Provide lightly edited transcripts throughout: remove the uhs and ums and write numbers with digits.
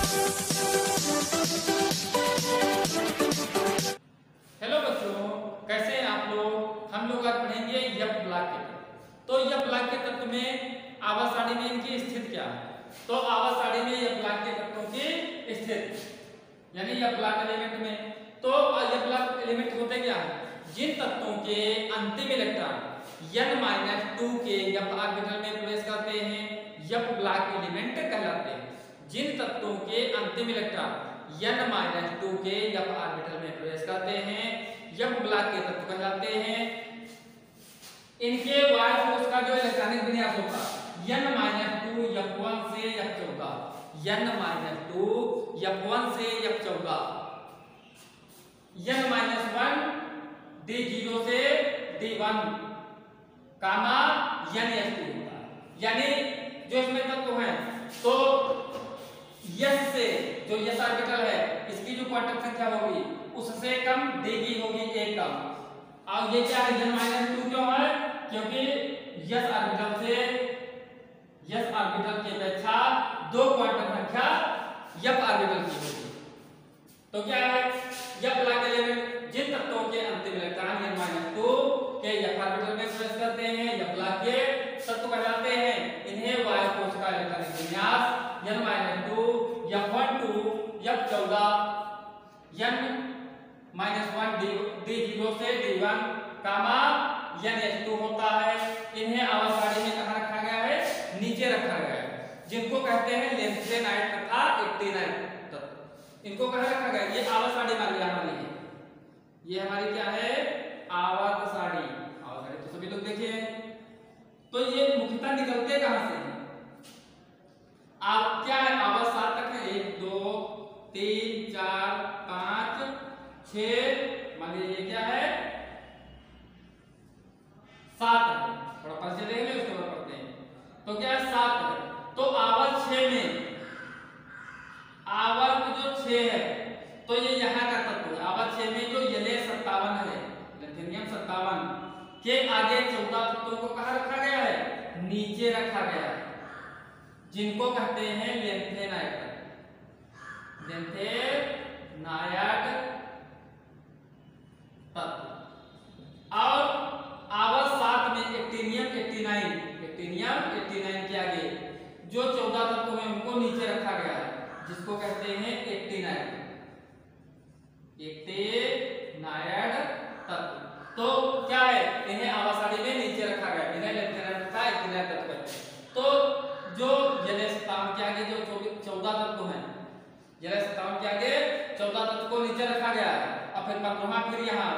Hello बच्चों, कैसे हैं आप लोग। हम लोग आज पढ़ेंगे यप ब्लॉक के तत्व। तो यप ब्लॉक के तत्व में आवर्त सारणी में इनकी स्थिति क्या है। तो आवर्त सारणी में यप ब्लॉक के तत्वों की स्थिति यानी यप ब्लॉक एलिमेंट में, तो यप ब्लॉक एलिमेंट होते क्या है, जिन तत्वों के अंतिम इलेक्ट्रॉन n-2 के यप ऑर्बिटल में प्रवेश करते हैं यप ब्लॉक एलिमेंट कहलाते हैं। जिन तत्वों के अंतिम इलेक्ट्रॉन n-2 के यप ऑर्बिटल में प्रवेश करते हैं यप ब्लॉक के तत्व कहलाते हैं। इनके y फोर्स का जो इलेक्ट्रॉनिक विन्यास होगा n-2 f1 से f14, n-2 f1 से f14, n-1 d0 से d1 कामा n-2 होगा। यानी जो इसमें तत्व है तो यस से जो यस ऑर्बिटल है इसकी जो क्वांटम संख्या होगी उससे कम डी की होगी एक कम। और ये क्या है n-2 क्यों है, क्योंकि यस ऑर्बिटल की अपेक्षा दो क्वांटम संख्या यप ऑर्बिटल की होगी। तो क्या है यप ब्लॉक एलिमेंट जिन तत्वों के अंतिम इलेक्ट्रॉन n-2 के यप ऑर्बिटल में प्रवेश करते हैं यप ब्लॉक के तत्व कहलाते हैं। इन्हें y फोर्स का इलेक्ट्रॉनिक विन्यास n-2 f12 f14 n-1 d0 से d1 कामा n-2 होता है। इन्हें आवर्त सारणी में कहां रखा गया है, नीचे रखा गया है, जिनको कहते हैं लेंथेनाइड तथा एक्टिनाइड तत्व। इनको कहां रखा गया है, ये आवर्त सारणी हमारी है, ये हमारी क्या है आवर्त सारणी। आवर्त सारणी तो सभी लोग देखिए। तो ये मुख्यतः निकलते कहां से हैं, आप क्या है आवर्त सात तक है 1 2 3 4 5 6, मान लीजिए क्या है 7 है। थोड़ा परिचय देंगे उसके बाद पढ़ते हैं। तो क्या है 7 है। तो आवर्त 6 में आवर्त जो 6 है तो ये यहाँ का तत्व है। आवर्त 6 में जो L57 है, लिथियम 57 के आगे 14 तत्वों को कहाँ रखा गया है, नीचे रखा गया है, जिनको कहते हैं लेंथेनाइड तत्व। और आवर्त 7 में एक्टिनियम 89 के आगे जो 14 तत्व हैं उनको नीचे रखा गया है, जिसको कहते हैं एक्टिनाइड तत्व। तो क्या है इन्हें आवर्त सारणी में नीचे रखा गया, इन्हें लेंथेनाइड तथा एक्टिनाइड तत्व कहते हैं। तो जो L57 के आगे जो 14 तत्व हैं, L57 के आगे 14 तत्व को नीचे रखा गया है, और फिर 15वां फिर यहाँ,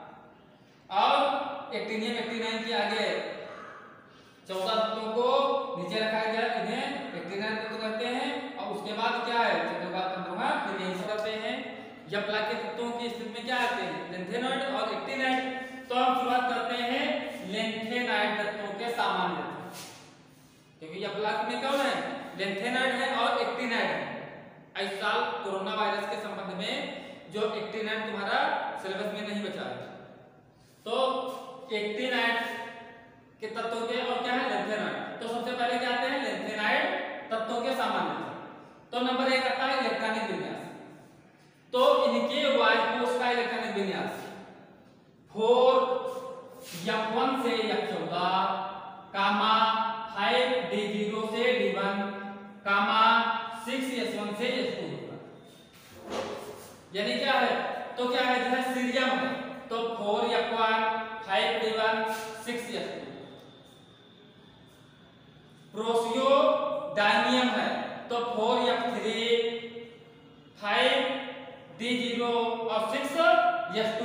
और एक्टिनियम 89 के आगे 14 तत्वों को नीचे रखा गया, इन्हें एक्टिनाइड तत्व कहते हैं। और उसके बाद क्या है 15वां फिर यहीं से करते हैं। यप ब्लॉक के तत्वों की स्थिति में क्या आते हैं, लेंथेनाइड और एक्टिनाइड। तो हम शुरुआत करते हैं लेंथेनाइड तत्वों के सामान्य, क्योंकि यप ब्लॉक में कौन है, लेंथेनाइड है और एक्टिनाइड है। इस साल कोरोना वायरस के संबंध में जो एक्टिनाइड तुम्हारा सिलेबस में नहीं बचा है, तो एक्टिनाइड के तत्वों के और क्या है लेंथेनाइड। तो सबसे पहले क्या आते हैं लेंथेनाइड तत्वों के सामान्य। तो नंबर 1 आता है इलेक्ट्रॉनिक विन्यास। तो इनके y फोर्स का इलेक्ट्रॉनिक विन्यास 4 f1 से f14 कामा 5 d0 से d1 कामा 6 s1 से s2 होगा। यानी क्या है, तो क्या है जो है सीरियम है तो 4 f1 5 d1 6 s2। प्रोसियो डायनियम है तो 4 f3 5 d0 और 6 s2।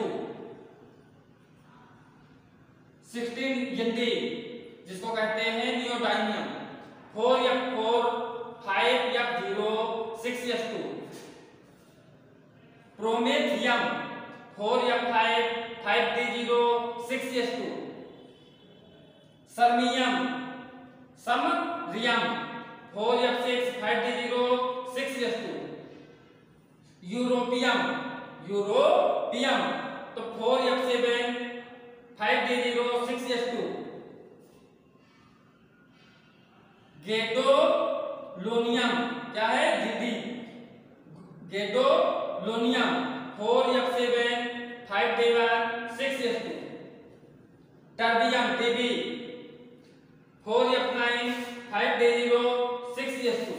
16 यंदी जिसको कहते हैं नियोडाइनियम 4 f4 5 f0 6 s2। Promethium 4 f5 5 d0 6 s2। समरियम 4 f6 5 d0 6 s2। Europium तो 4 f7 5 d0 6 s2। गेडोलोनियम क्या है GD gadolinium 4F7 5D1 6S2 terbium Tb 4F9 5D0 6S2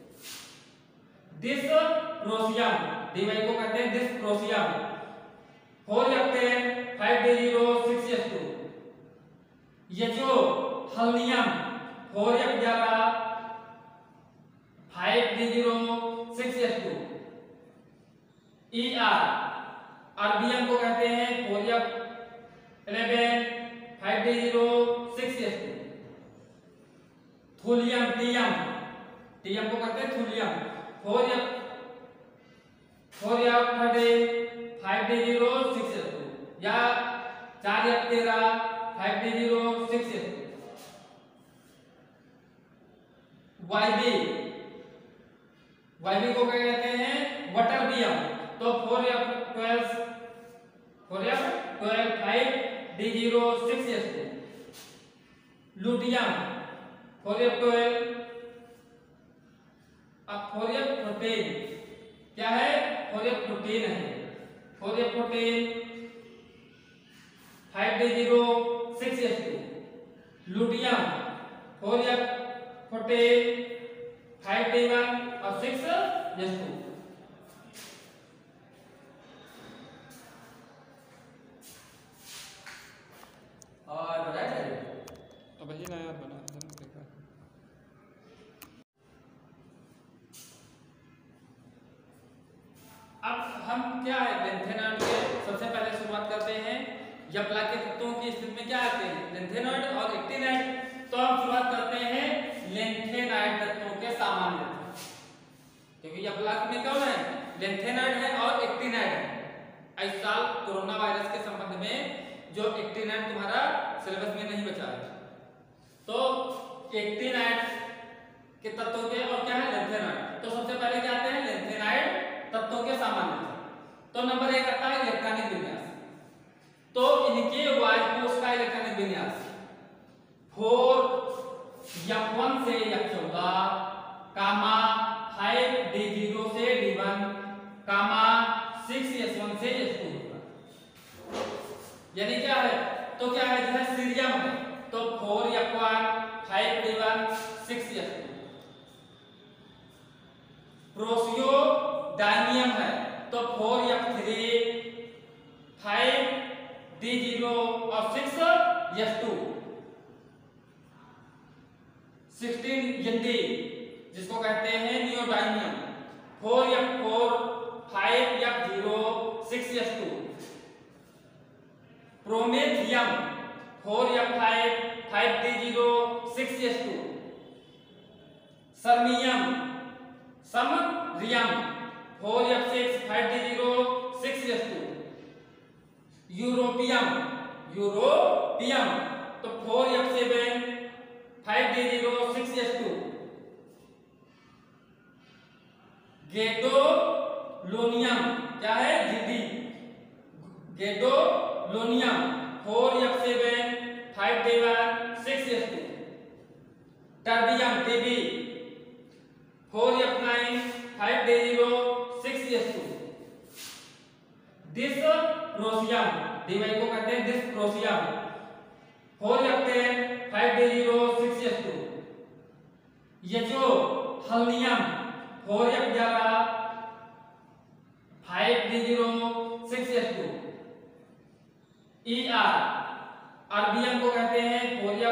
dysprosium Dy को कहते हैं डिसप्रोसियम 4F10 5D0 6S2 ये जो हल्नियम 4F11 5D0 6S2 अर्बियम को कहते हैं 4F11 5D0 6S2 thulium TM को कहते हैं थूलियम 4F30 5D0 6S2 या 4F13 5D0 6S2 YB को क्या कहते हैं वटरबियम तो 4F12 5D0 6S2 luteum 4F12 अब 4F14 क्या है 4F14 है 4F14 5D0 6S2 luteum 4F14 5D1 और 6S2 और बताया जाए अब ही नया बना देखा। अब हम क्या है लेंथेनॉइड के सबसे पहले शुरुआत करते हैं यपला के तत्वों की स्थिति में क्या आते हैं लेंथेनॉइड और एक्टिनाइड। तो हम शुरुआत करते हैं लेंथेनाइड तत्वों के सामान्य क्योंकि यपला में कौन है लेंथेनाइड है और एक्टिनाइड है। इस साल कोरोना वायरस के संबंध में जो एक्टिनाइड तुम्हारा सिलेबस में नहीं बचा है तो एक्टिनाइड के तत्वों के और क्या है लेंथेनाइड। तो सबसे पहले क्या आते हैं लेंथेनाइड तत्वों के सामान्य। तो नंबर 1 आता है इलेक्ट्रॉनिक विन्यास। तो इनके वायुकोश का इलेक्ट्रॉनिक विन्यास 4F1 से F14 कामा 5D0 से D1 कामा 6S1 से S2 यानी क्या है तो क्या है जो है सीरियम है तो 4F1 5D1 6S2 प्रोसियोडाइनियम है तो 4F3 5D0 और 6S2 16 जिसको कहते हैं नियोडाइनियम 4F4 5F0 6S2 promethium 4F5 5D0 6S2 समरियम 4F6 5D0 6S2 europium तो 4F7 5D0 6S2 गैडोलोनियम क्या है GD gadolinium 4F7 5D1 6S2 terbium TB 4F9 5D0 6S2 dysprosium Dy को कहते हैं डिसप्रोसियम 4F10 5D0 6S2 ये जो हल्नियम 4F11 5D0 6S2 अर्बियम को कहते हैं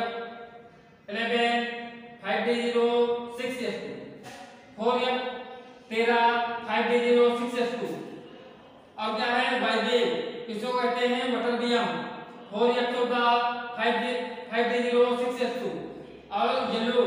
4F11 5D0 6S2 4F13 5D0 6S2 और क्या है YB इसको कहते हैं वटरबियम 4F14 5D0 6S2 और येलो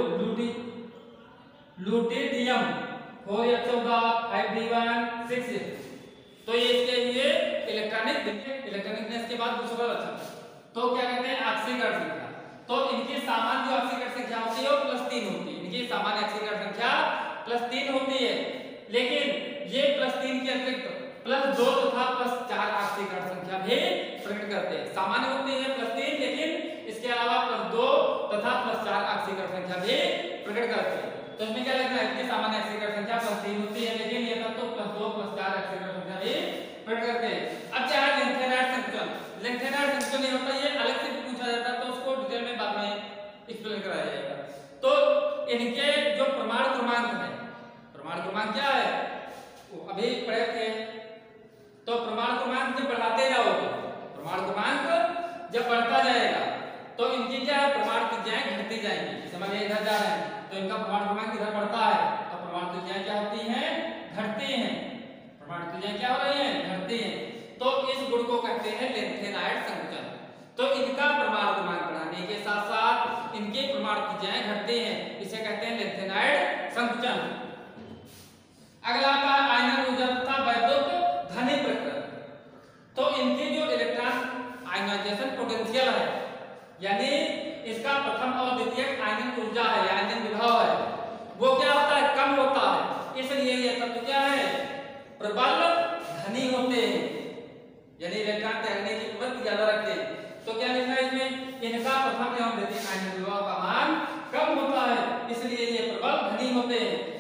लुटिडियम 4F14 5D1 6S2 तो ये इसके लिए इलेक्ट्रॉनिकनेस के बाद दूसरा लक्षण तो क्या कहते हैं ऑक्सीकरण संख्या। तो इनकी सामान्य ऑक्सीकरण संख्या होती है वो +3 होती है। इनकी सामान्य ऑक्सीकरण संख्या +3 होती है लेकिन ये +3 के अतिरिक्त +2 तथा +4 ऑक्सीकरण संख्या भी प्रकट करते हैं। सामान्य होती है +3 लेकिन इसके अलावा +2 तथा +4 ऑक्सीकरण संख्या भी प्रकट करते हैं। तो इसमें क्या लगता है इसकी सामान्य ऑक्सीकरण संख्या +3 होती है लेकिन ये तत्व +2 ऑक्सीजन संख्या भी प्रकट करते हैं। अब क्या है लेंथेनाइड संकुचन। लेंथेनाइड संकुचन नहीं होता, ये अलग से पूछा जाता है तो उसको डिटेल में बाद में एक्सप्लेन कराया जाएगा। तो इनके जो प्रमाण क्रमांक है, प्रमाण क्रमांक क्या है वो अभी पढ़े थे। तो प्रमाण क्रमांक जब बढ़ाते जाओगे, प्रमाण क्रमांक जब बढ़ता जाएगा तो इनकी क्या है प्रमाण त्रिज्याएं घटती जाएंगी। समझ में इधर जा रहे हैं तो इनका प्रमाण क्रमांक इधर बढ़ता है तो प्रमाण त्रिज्याएं क्या होती हैं घटती हैं। प्रमाण त्रिज्याएं क्या हो रही हैं घटती हैं। तो इस गुण को कहते हैं लेंथेनाइड संकुचन। तो इनका प्रमाण क्रमांक बढ़ाने के साथ साथ इनके प्रमाण त्रिज्याएं घटती हैं, इसे कहते हैं लेंथेनाइड संकुचन। अगला आता है आयनन ऊर्जा तथा वैद्युत घनी प्रकृति। तो इनकी जो इलेक्ट्रॉन आयनाइजेशन पोटेंशियल है, यानी इसका प्रथम और द्वितीयक आयनन ऊर्जा है, आयनन विभव है, वो क्या होता है कम होता है। इसलिए ये तत्व क्या है प्रबल घनी होते हैं, यानी इलेक्ट्रॉन त्यागने की प्रवृत्ति ज्यादा रखते हैं। तो क्या लिखा है इसमें इनका प्रथम एवं द्वितीयक आयनन विभव का मान कम होता है, इसलिए ये प्रबल घनी होते हैं।